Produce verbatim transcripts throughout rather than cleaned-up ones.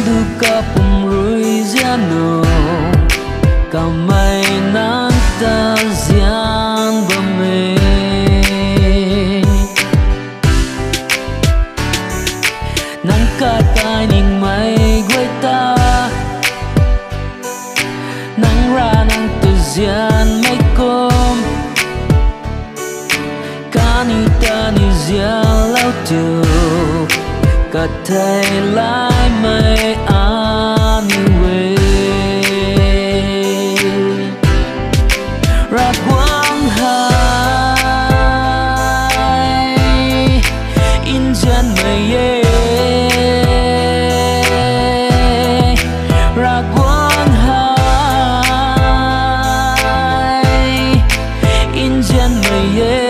duka pumrui ziano kamay nanta zian bame nang katay ning may gueta nang ra nang tu zian may kom kanita ni zian lao tu cả thầy lại mây anyway Raguang hai njian mây Raguang hai njian mây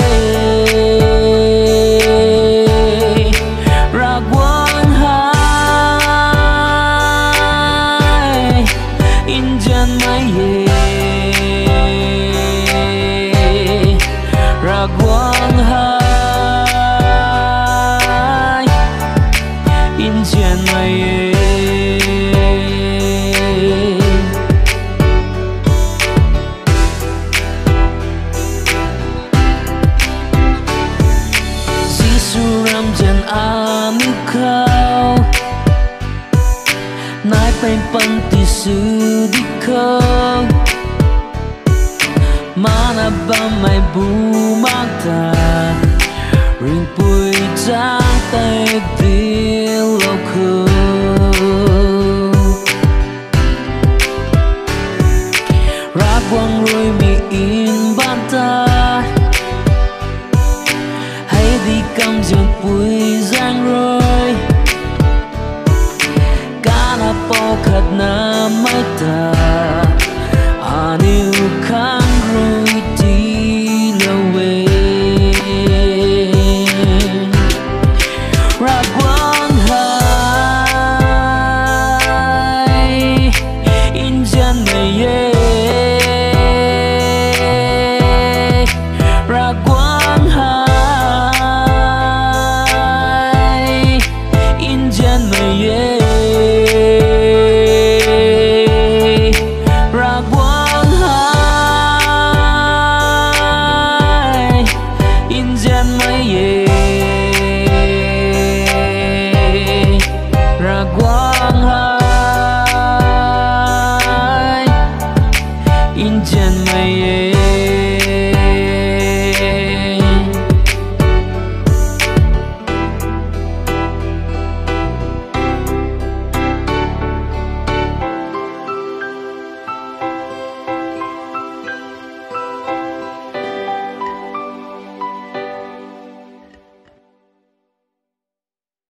Raguang hai njian mây Sisuram jan anu kau nai pen panti su di kau mana ba mai bu mata ring pui trang tay đi lâu khô Raguang rồi mi in ban ta hay đi cầm giọt pui giang rồi cả là bao khát na mai ta